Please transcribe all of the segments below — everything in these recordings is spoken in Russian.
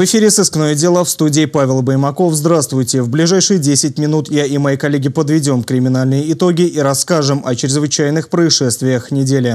В эфире «Сыскное дело», в студии Павел Баймаков. Здравствуйте. В ближайшие 10 минут я и мои коллеги подведем криминальные итоги и расскажем о чрезвычайных происшествиях недели.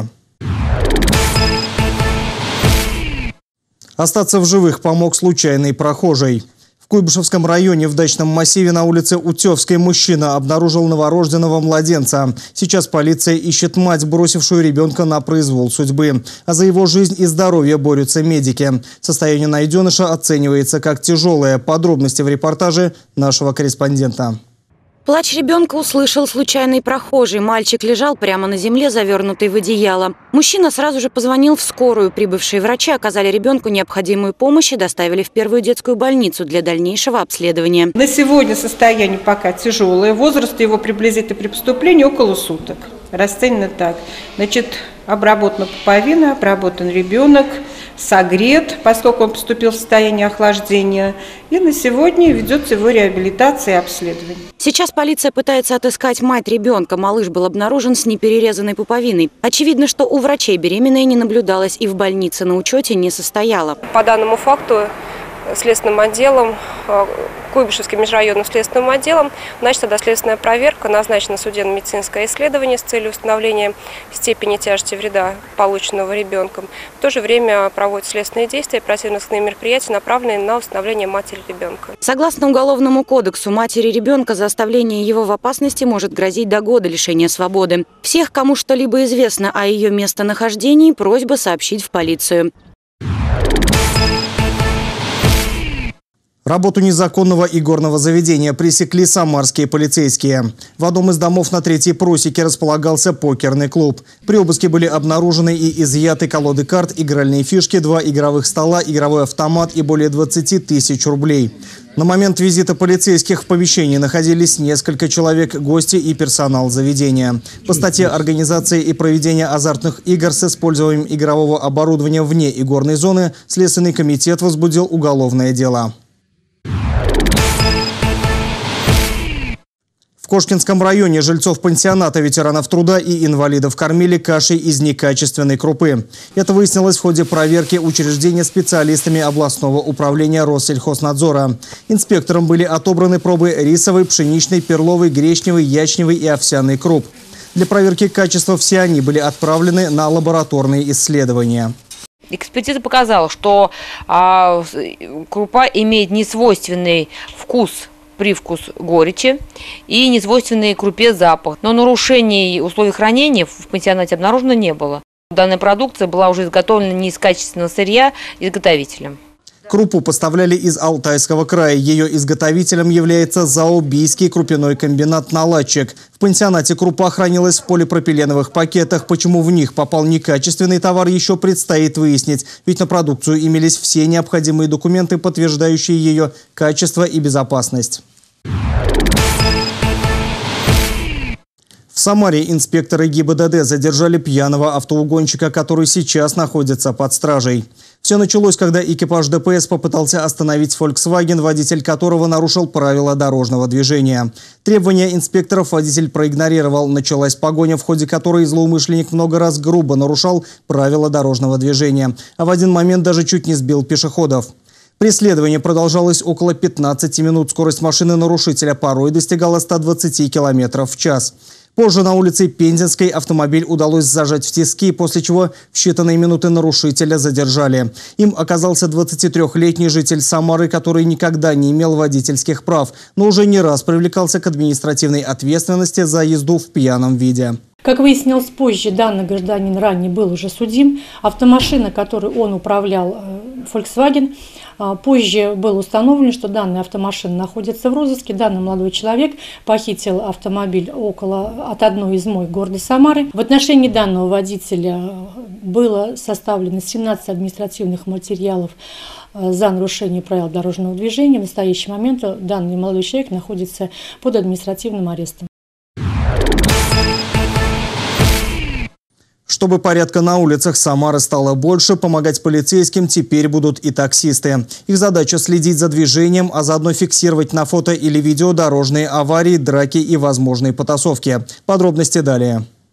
Остаться в живых помог случайный прохожий. В Куйбышевском районе в дачном массиве на улице Утевской мужчина обнаружил новорожденного младенца. Сейчас полиция ищет мать, бросившую ребенка на произвол судьбы. А за его жизнь и здоровье борются медики. Состояние найденыша оценивается как тяжелое. Подробности в репортаже нашего корреспондента. Плач ребенка услышал случайный прохожий. Мальчик лежал прямо на земле, завернутый в одеяло. Мужчина сразу же позвонил в скорую. Прибывшие врачи оказали ребенку необходимую помощь и доставили в первую детскую больницу для дальнейшего обследования. На сегодня состояние пока тяжелое. Возраст его приблизительно при поступлении около суток. Расценено так. Значит, обработана пуповина, обработан ребенок, согрет, поскольку он поступил в состояние охлаждения. И на сегодня ведется его реабилитация и обследование. Сейчас полиция пытается отыскать мать ребенка. Малыш был обнаружен с неперерезанной пуповиной. Очевидно, что у врачей беременная не наблюдалась и в больнице на учете не состояла. По данному факту следственным отделом, Куйбышевским межрайонным следственным отделом, начата доследственная проверка, назначено судебно-медицинское исследование с целью установления степени тяжести вреда, полученного ребенком. В то же время проводят следственные действия, оперативно-следственные мероприятия, направленные на установление матери ребенка. Согласно Уголовному кодексу, матери ребенка за оставление его в опасности может грозить до года лишения свободы. Всех, кому что-либо известно о ее местонахождении, просьба сообщить в полицию. Работу незаконного игорного заведения пресекли самарские полицейские. В одном из домов на Третьей просеке располагался покерный клуб. При обыске были обнаружены и изъяты колоды карт, игральные фишки, 2 игровых стола, игровой автомат и более 20 тысяч рублей. На момент визита полицейских в помещении находились несколько человек, гости и персонал заведения. По статье «Организация и проведение азартных игр с использованием игрового оборудования вне игорной зоны» Следственный комитет возбудил уголовное дело. В Кошкинском районе жильцов пансионата ветеранов труда и инвалидов кормили кашей из некачественной крупы. Это выяснилось в ходе проверки учреждения специалистами областного управления Россельхознадзора. Инспекторам были отобраны пробы рисовой, пшеничной, перловой, гречневой, ячневой и овсяной круп. Для проверки качества все они были отправлены на лабораторные исследования. Экспертиза показала, что крупа имеет несвойственный привкус горечи и несвойственный крупе запах. Но нарушений условий хранения в пансионате обнаружено не было. Данная продукция была уже изготовлена не из качественного сырья изготовителем. Крупу поставляли из Алтайского края. Ее изготовителем является ЗАО «Бийский крупяной комбинат «Наладчик». В пансионате крупа хранилась в полипропиленовых пакетах. Почему в них попал некачественный товар, еще предстоит выяснить. Ведь на продукцию имелись все необходимые документы, подтверждающие ее качество и безопасность. В Самаре инспекторы ГИБДД задержали пьяного автоугонщика, который сейчас находится под стражей. Все началось, когда экипаж ДПС попытался остановить Volkswagen, водитель которого нарушил правила дорожного движения. Требования инспекторов водитель проигнорировал. Началась погоня, в ходе которой злоумышленник много раз грубо нарушал правила дорожного движения, а в один момент даже чуть не сбил пешеходов. Преследование продолжалось около 15 минут. Скорость машины нарушителя порой достигала 120 км в час. Позже на улице Пензенской автомобиль удалось зажать в тиски, после чего в считанные минуты нарушителя задержали. Им оказался 23-летний житель Самары, который никогда не имел водительских прав, но уже не раз привлекался к административной ответственности за езду в пьяном виде. Как выяснилось позже, данный гражданин ранее был уже судим. Автомашина, которой он управлял, Volkswagen, позже было установлено, что данная автомашина находится в розыске. Данный молодой человек похитил автомобиль от одной из моек города Самары. В отношении данного водителя было составлено 17 административных материалов за нарушение правил дорожного движения. В настоящий момент данный молодой человек находится под административным арестом. Чтобы порядка на улицах Самары стало больше, помогать полицейским теперь будут и таксисты. Их задача следить за движением, а заодно фиксировать на фото или видео дорожные аварии, драки и возможные потасовки. Подробности далее.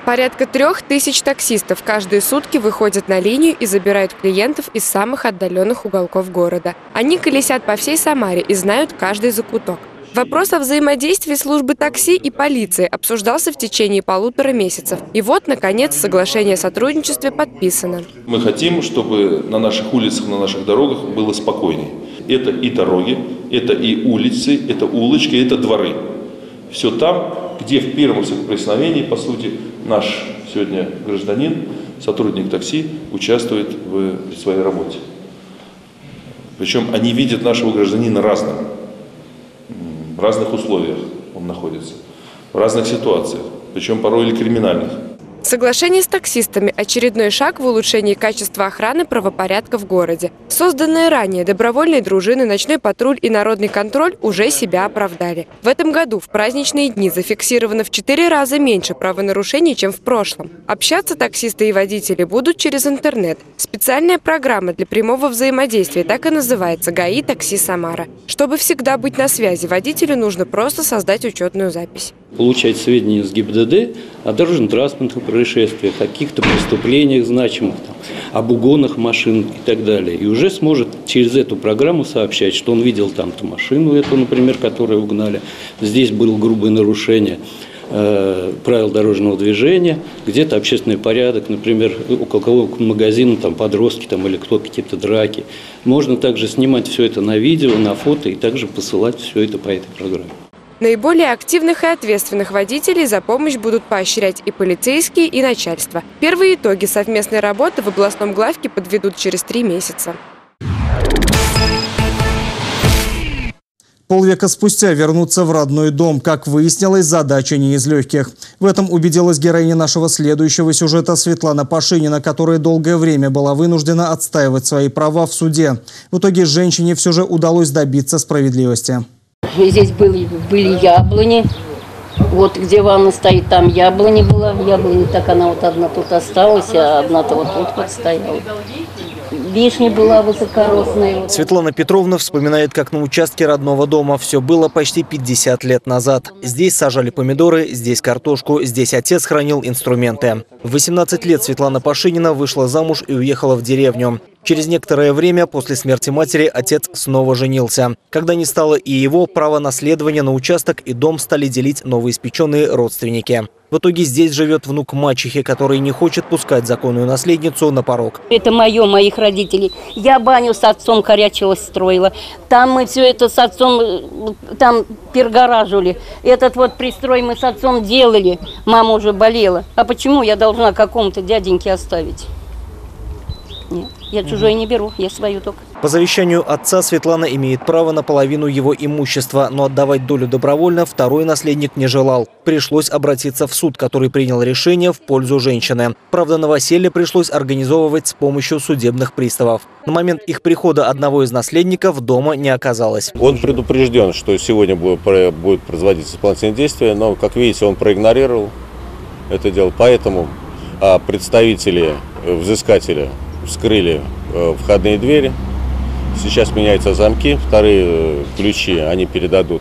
Порядка 3000 таксистов каждые сутки выходят на линию и забирают клиентов из самых отдаленных уголков города. Они колесят по всей Самаре и знают каждый закуток. Вопрос о взаимодействии службы такси и полиции обсуждался в течение 1,5 месяцев. И вот, наконец, соглашение о сотрудничестве подписано. Мы хотим, чтобы на наших улицах, на наших дорогах было спокойнее. Это и дороги, это и улицы, это улочки, это дворы. Все там, где в первом соприкосновении, по сути, наш сегодня гражданин, сотрудник такси, участвует в своей работе. Причем они видят нашего гражданина разным. В разных условиях он находится, в разных ситуациях, причем порой и криминальных. Соглашение с таксистами – очередной шаг в улучшении качества охраны правопорядка в городе. Созданные ранее добровольные дружины, ночной патруль и народный контроль уже себя оправдали. В этом году в праздничные дни зафиксировано в 4 раза меньше правонарушений, чем в прошлом. Общаться таксисты и водители будут через интернет. Специальная программа для прямого взаимодействия так и называется «ГАИ Такси Самара». Чтобы всегда быть на связи, водителю нужно просто создать учетную запись. Получать сведения с ГИБДД о дорожно-транспортных происшествиях, о каких-то преступлениях значимых, об угонах машин и так далее. И уже сможет через эту программу сообщать, что он видел там-то машину, эту, например, которую угнали. Здесь было грубое нарушение правил дорожного движения, где-то общественный порядок, например, около кого-то магазина, там подростки там, или кто какие-то драки. Можно также снимать все это на видео, на фото и также посылать все это по этой программе. Наиболее активных и ответственных водителей за помощь будут поощрять и полицейские, и начальство. Первые итоги совместной работы в областном главке подведут через 3 месяца. Полвека спустя вернуться в родной дом, как выяснилось, задача не из легких. В этом убедилась героиня нашего следующего сюжета Светлана Пашинина, которая долгое время была вынуждена отстаивать свои права в суде. В итоге женщине все же удалось добиться справедливости. Здесь были яблони. Вот где ванна стоит, там яблони была. Яблони так она вот одна тут осталась, а одна-то вот тут подстояла. Вишня была высокоросная. Светлана Петровна вспоминает, как на участке родного дома все было почти 50 лет назад. Здесь сажали помидоры, здесь картошку, здесь отец хранил инструменты. В 18 лет Светлана Пашинина вышла замуж и уехала в деревню. Через некоторое время после смерти матери отец снова женился. Когда не стало и его, право наследования на участок и дом стали делить новоиспеченные родственники. В итоге здесь живет внук мачехи, который не хочет пускать законную наследницу на порог. Это моих родителей. Я баню с отцом горячего строила. Там мы все это с отцом, там перегораживали. Этот вот пристрой мы с отцом делали. Мама уже болела. А почему я должна какому-то дяденьке оставить? Нет, я чужое не беру, я свою только. По завещанию отца Светлана имеет право на половину его имущества, но отдавать долю добровольно второй наследник не желал. Пришлось обратиться в суд, который принял решение в пользу женщины. Правда, новоселье пришлось организовывать с помощью судебных приставов. На момент их прихода одного из наследников дома не оказалось. Он предупрежден, что сегодня будет производиться исполнительные действия, но, как видите, он проигнорировал это дело. Поэтому представители взыскателя вскрыли входные двери. Сейчас меняются замки, вторые ключи они передадут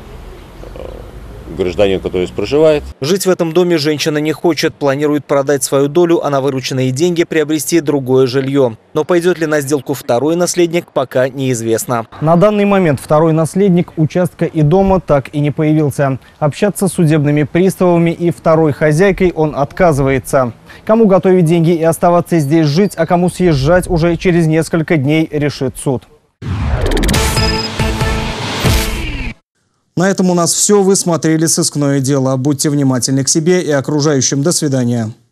гражданину, который здесь проживает. Жить в этом доме женщина не хочет, планирует продать свою долю, а на вырученные деньги приобрести другое жилье. Но пойдет ли на сделку второй наследник, пока неизвестно. На данный момент второй наследник участка и дома так и не появился. Общаться с судебными приставами и второй хозяйкой он отказывается. Кому готовить деньги и оставаться здесь жить, а кому съезжать уже через несколько дней, решит суд. На этом у нас все. Вы смотрели «Сыскное дело». Будьте внимательны к себе и окружающим. До свидания.